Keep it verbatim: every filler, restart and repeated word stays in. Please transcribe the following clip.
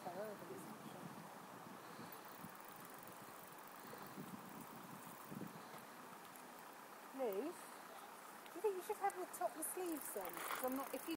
terrible, isn't she? Ruth, do you think you should have the top the sleeves on? Because I'm not. If you